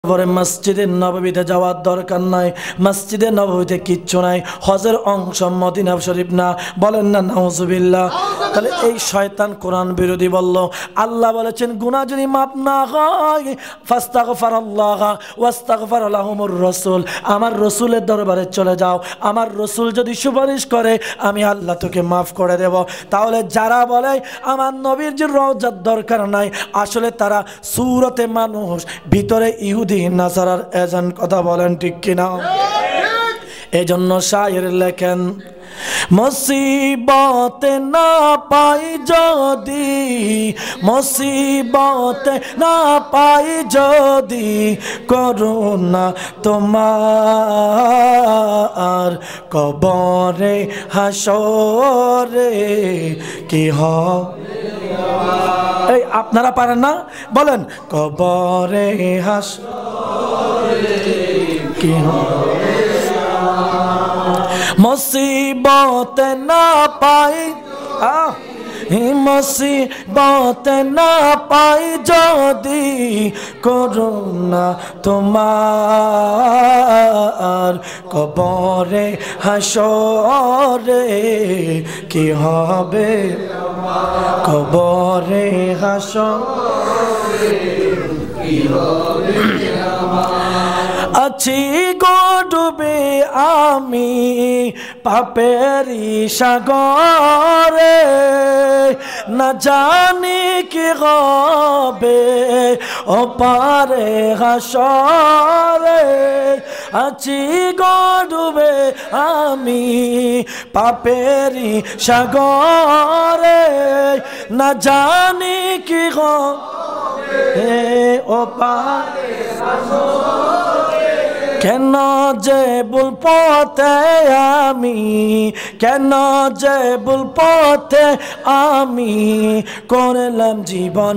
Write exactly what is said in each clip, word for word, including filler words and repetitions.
পরে মসজিদে নববীতে যাওয়ার দরকার নাই, মসজিদে নববীতে কিচ্ছু নাই, হজের অংশ মদিনা শরীফ না, বলেন না নাউজুবিল্লাহ। তাহলে এই শয়তান কোরআন বিরোধী বলল। আল্লাহ বলেছেন গুনাহ যদি মাফ না হয় ফাস্তাগফিরুল্লাহ ওয়াস্তাগফার লাহুমুর রাসূল, আমার রাসূলের দরবারে চলে যাও, আমার রাসূল যদি সুপারিশ করে আমি আল্লাহ তোকে মাফ করে দেব। তাহলে যারা বলে আমার নবীর যে রওজার দরকার নাই, আসলে তারা সুরতে মানুষ, ভিতরে ইহুদি নাসারার এজেন্ট। কথা বলেন ঠিক কিনা? এই জন্য শায়ের লেখেন মুসিবতে না পাই যদি, মুসিবতে না পাই যদি করুণা তোমার, কবরে হাসরে কি হবে। এই আপনারা পারেন না? বলেন কবরে হাসরে কি হবে। মুসিবতে না পাই, মুসিবতে না পাই যদি করুণা তোমার, কবরে হাসরে কি হবে, কবরে হাসরে কি হবে। আছি গো ডুবে আমি পাপেরি সাগরে, না জানি কি হবে ও পারে হাসরে। আছি গো ডুবে আমি পাপেরি সাগরে, না জানি কি হবে ও পারে হাসরে। কেন যে ভুল পথে আমি, কেন যে ভুল পথে আমি করলাম জীবন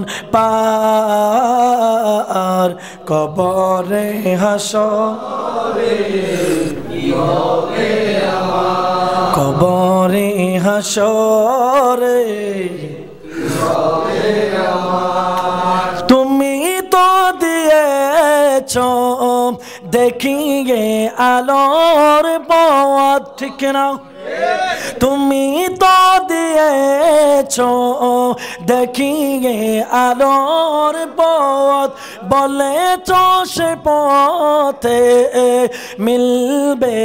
পার, কবরে হাসরে কি হবে আমার, কবরে হাসরে কি হবে আমার। তুমি তো দিয়েছো দেখিয়ে আলোর পথ, ঠিক না? তুমি তো দিয়েছো দেখিয়ে আলোর পথ, বলেছো সে পথে মিলবে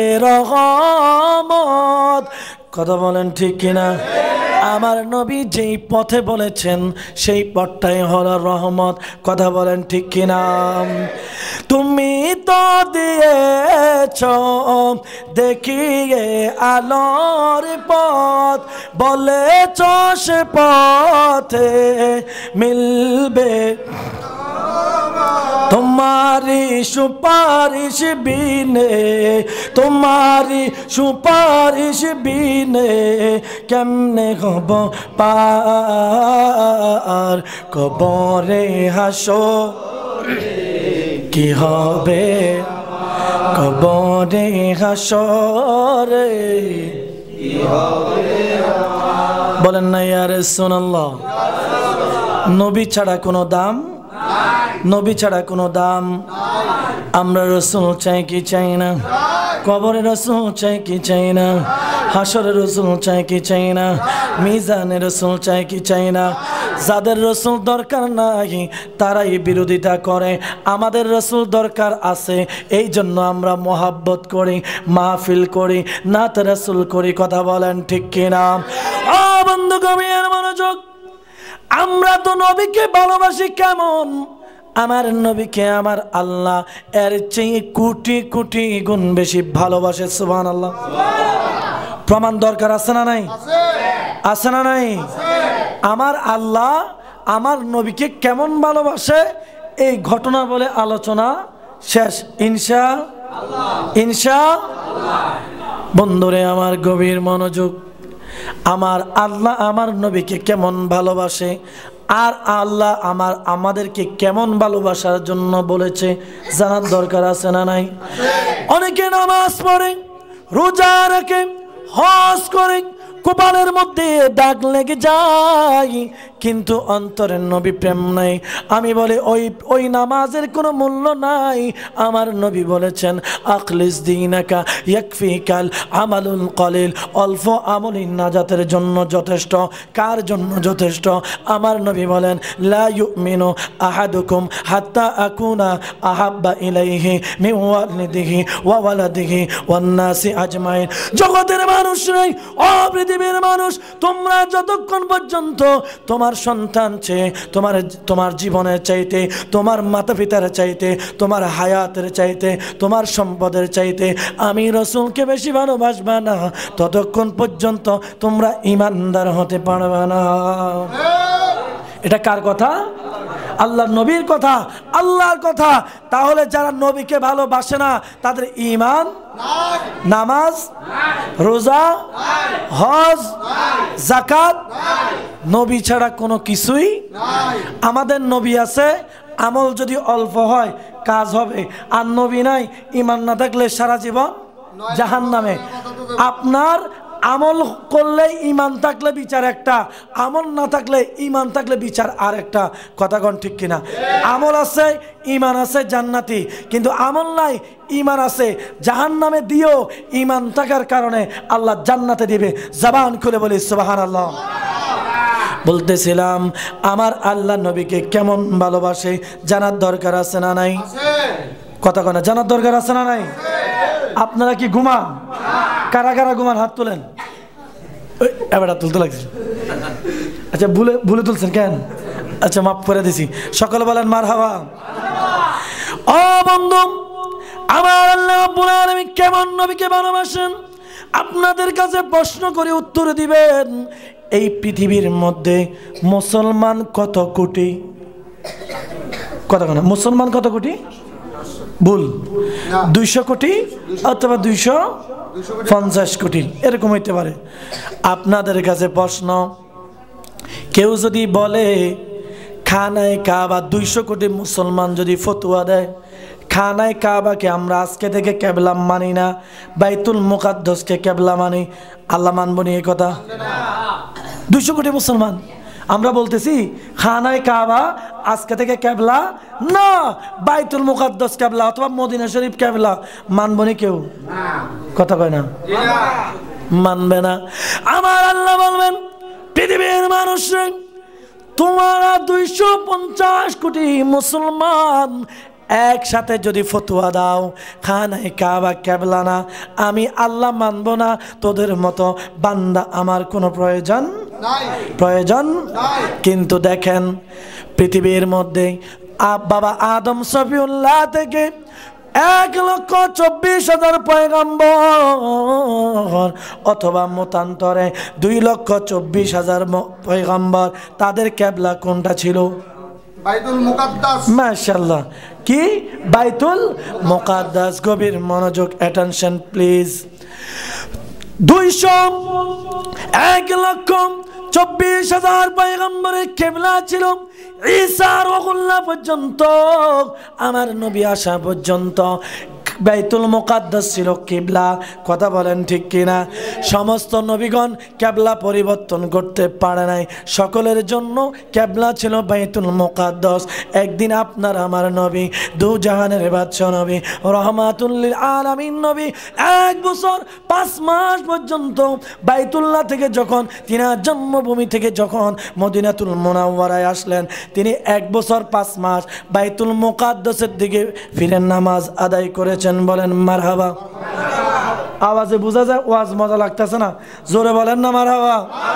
রহমত। কথা বলেন ঠিক কিনা? আমার নবী যেই পথে বলেছেন সেই পথটাই হলো রহমত। কথা বলেন ঠিক কিনা? তুমি তো দিয়েছো দেখিয়ে আলোর পথ, বলেছো সে পথে মিলবে, তোমারি সুপারিশ বিনে, তোমারি সুপারিশ বিনে কেমনে হব পার, কবরে হাসরে কি হবে, কবরে হাসরে কি হবে। বলেন না ইয়া রাসূলুল্লাহ। নবী ছাড়া কোনো দাম, নবী ছাড়া কোনো দাম। আমরা রাসূল চাই কি চাই না? কবরে রাসূল চাই কি চাই না? হাসরের রাসূল চাই কি চাই না? মিজানের রাসূল চাই কি চাই না? যাদের রাসূল দরকার নাই তারাই বিরোধিতা করে, আমাদের রাসূল দরকার আছে, এই জন্য আমরা মহাব্বত করি, মাহফিল করি, নাত রাসূল করি। কথা বলেন ঠিক কিনা? ও বন্ধু গভীর মনোযোগ, আমরা তো নবীকে ভালোবাসি কেমন? আমার নবীকে আমার আল্লাহ এর চেয়ে কোটি কোটি গুণ বেশি ভালোবাসে। সুবহানাল্লাহ। প্রমাণ দরকার আছে না নাই? আছে না নাই? আমার আল্লাহ আমার নবীকে কেমন ভালোবাসে এই ঘটনা বলে আলোচনা শেষ ইনশাআল্লাহ, ইনশাআল্লাহ। বন্ধুরে আমার গভীর মনোযোগ, আমার আল্লাহ আমার নবীকে কেমন ভালোবাসে আর আল্লাহ আমার আমাদেরকে কেমন ভালোবাসার জন্য বলেছে জানার দরকার আছে না নাই? অনেকে নামাজ পড়ে, রোজা রাখে, হজ করে, কপালের মধ্যে দাগ লেগে যায় কিন্তু অন্তরের নবী প্রেম নাই। আমি বলি ওই ওই নামাজের কোনো মূল্য নাই। আমার নবী বলেছেন আখলিস দীনাকা ইয়াকফিকাল আমালুল কলিল, অল্প আমলই নাজাতের জন্য যথেষ্ট। কার জন্য যথেষ্ট? আমার নবী বলেন লা ইউমিনু আহাদুকুম হাত্তা আকুনা আহাব্বা ইলাইহি মিন ওয়ালিদিহি ওয়া ওয়ালাদিহি ওয়ান নাসি আজমাইন। জগতের মানুষ নাই, ও পৃথিবীর মানুষ, তোমরা যতক্ষণ পর্যন্ত তোমার সন্তান চেয়ে, তোমার তোমার জীবনের চাইতে, তোমার মাতা পিতার চাইতে, তোমার হায়াতের চাইতে, তোমার সম্পদের চাইতে আমি রাসূলকে বেশি ভালোবাসবা না, ততক্ষণ পর্যন্ত তোমরা ঈমানদার হতে পারবে না। এটা কার কথা? আল্লাহর নবীর কথা, আল্লাহর কথা। তাহলে যারা নবীকে ভালোবাসে না তাদের ঈমান, নামাজ, রোজা, হজ, যাকাত, নবী ছাড়া কোনো কিছুই। আমাদের নবী আছে, আমল যদি অল্প হয় কাজ হবে, আর নবী নাই, ঈমান না থাকলে সারা জীবন জাহান্নামে। আপনার আমল করলে ঈমান থাকলে বিচার একটা, আমল না থাকলে ঈমান থাকলে বিচার আর একটা। কথা কোন ঠিক কিনা? আমল আছে, ঈমান আছে, জান্নাতি। কিন্তু আমল নাই, ঈমান আছে, জাহান্নামে দিও। ঈমান থাকার কারণে আল্লাহ জান্নাতে দিবে। জবান খুলে বলি সুবহানাল্লাহ। বলতেছিলাম আমার আল্লাহ নবীকে কেমন ভালোবাসে জানার দরকার আছে না নাই? কথা কোন জানার দরকার আছে না নাই? আপনারা কি ঘুমান? কারা কারা ঘুমান হাত তোলেন। এবার হাত তুলতে লাগছে। আচ্ছা ভুলে ভুলে তুলছেন কেন? আচ্ছা মাফ করে দিছি। সকলে বলেন মারহাবা। ও বন্ধু, আমার আল্লাহ রাব্বুল আলামিন কেমন নবীকে ভালোবাসেন আপনাদের কাছে প্রশ্ন করে উত্তর দিবেন। এই পৃথিবীর মধ্যে মুসলমান কত কোটি? কত কোন মুসলমান কত কোটি? ভুল, দুইশো কোটি অথবা দুইশো পঞ্চাশ কোটি, এরকম হইতে পারে। আপনাদের কাছে প্রশ্ন, কেউ যদি বলে খানায় কাবা দুইশো কোটি মুসলমান যদি ফতোয়া দেয়, খানায় কাবাকে আমরা আজকে থেকে কেবলা মানি না, বাইতুল মুকাদ্দাসকে কেবলা মানি, আল্লাহ মানবো নি? এই কথা দুইশো কোটি মুসলমান আমরা বলতেছি খানায় কাবা আজকে থেকে কেবলা না, বাইতুল মুকাদ্দাস কেবলা অথবা মদিনা শরীফ কেবলা, মানবো নি কেউ? কথা কয় না, মানবে না। আমার আল্লাহ বলবেন পৃথিবীর মানুষ তোমরা দুইশো পঞ্চাশ কোটি মুসলমান একসাথে যদি ফতোয়া দাও খানায় কাবা কেবলা না, আমি আল্লাহ মানব না। তোদের মতো বান্দা আমার কোনো প্রয়োজন প্রয়োজন কিন্তু দেখেন পৃথিবীর মধ্যে বাবা আদম সফিউল্লাহ থেকে এক লক্ষ চব্বিশ হাজার পয়গম্বর অথবা মতান্তরে দুই লক্ষ চব্বিশ হাজার পয়গম্বর, তাদের কেবলা কোনটা ছিল? বাইতুল মুকাদ্দাস। মাশাআল্লাহ, কি বাইতুল মুকাদ্দাস। গভীর মনোযোগ, অ্যাটেনশন প্লিজ। দুইশো এক লক্ষ চব্বিশ হাজার পয়গম্বরের কেবলা ছিল ঈসা রহুল্লাহ পর্যন্ত, আমার নবী আসা পর্যন্ত বাইতুল মুকাদ্দাস ছিল কিবলা। কথা বলেন ঠিক কিনা? সমস্ত নবীগণ কেবলা পরিবর্তন করতে পারে নাই, সকলের জন্য কেবলা ছিল বাইতুল মুকাদ্দাস। একদিন আপনার আমার নবী, দু জাহানের বাদশা নবী, রহমাতুল লিল আলামিন নবী এক বছর পাঁচ মাস পর্যন্ত বাইতুল্লাহ থেকে যখন তিনার জন্মভূমি থেকে যখন মদিনাতুল মুনাওয়ারায় আসলেন, তিনি এক বছর পাঁচ মাস বাইতুল মুকাদ্দাসের দিকে ফিরে নামাজ আদায় করেছেন। বলেন মারহাবা। আওয়াজে বোঝা যায় ওয়াজ মজা লাগতেছে না? জোরে বলেন না মারহাবা।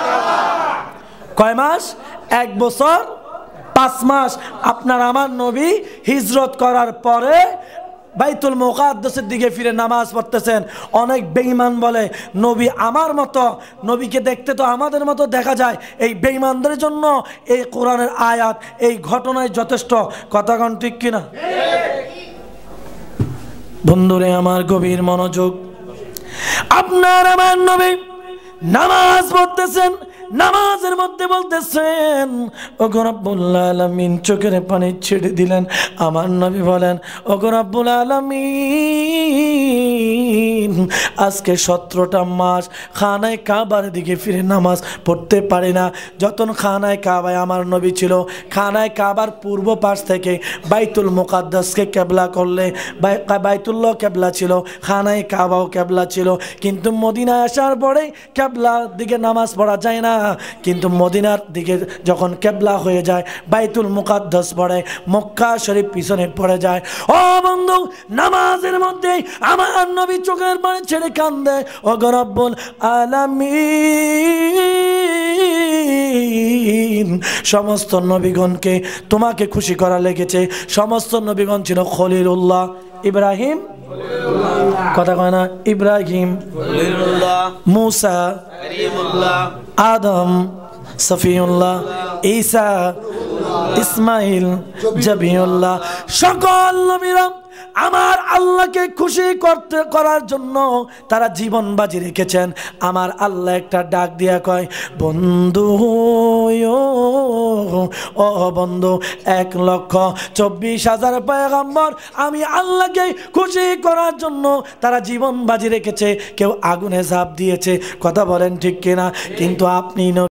কয় মাস? এক বছর পাঁচ মাস। আপনার আমার নবী হিজরত করার পরে বাইতুল মুকাদ্দাসের দিকে ফিরে নামাজ পড়তেছেন। অনেক বেঈমান বলে নবী আমার মতো, নবীকে দেখতে তো আমাদের মতো দেখা যায়। এই বেঈমানদের জন্য এই কোরআনের আয়াত, এই ঘটনায় যথেষ্ট। কথা কোন ঠিক কিনা? বন্ধুরে আমার গভীর মনোযোগ, আপনার আমার নবী নামাজ পড়তেছেন, নামাজের মধ্যে বলতেছেন ওগো রব্বুল আলামিন, চোখের পানি ছেড়ে দিলেন। আমার নবী বলেন ওগো রব্বুল আলামিন, আজকে সতেরোটা মাস খানায় কাবার দিকে ফিরে নামাজ পড়তে পারি না। যতন খানায় কাবায় আমার নবী ছিল, খানায় কাবার পূর্ব পাশ থেকে বাইতুল মুকাদ্দাসকে কেবলা করলে বাইতুল্লাহ কেবলা ছিল, খানায় কাবাও কেবলা ছিল। কিন্তু মদিনায় আসার পরে কেবলার দিকে নামাজ পড়া যায় না, কিন্তু মদিনার দিকে যখন কেবলা হয়ে যায় বাইতুল মুকাদ্দাস পড়ে, মক্কা শরীফ পিছনে পড়ে যায়। ও বন্ধু, নামাজের মধ্যে আমার নবী চোখের পানি ছেড়ে কান্দে ওগো রব্বুল আলামিন, সমস্ত নবীগণকে তোমাকে খুশি করা লেগেছে। সমস্ত নবীগণ ছিল খলিলুল্লাহ, ইব্রাহিম কথা কয় না, ইব্রাহিম, মুসা, আদম, সফিউল্লাহ, ঈসা, ইসমাইল, জবিউল্লাহ, সকল নবীরা আমার আল্লাহকে খুশি করতে করার জন্য তারা জীবন বাজি রেখেছেন। আমার আল্লাহ একটা ডাক দিয়া কয়, বন্ধু ও বন্ধু, এক লক্ষ চব্বিশ হাজার পয়গম্বর আমি আল্লাহকে খুশি করার জন্য তারা জীবন বাজি রেখেছে, কেউ আগুনে ঝাঁপ দিয়েছে, কথা বলেন ঠিক কিনা? কিন্তু আপনি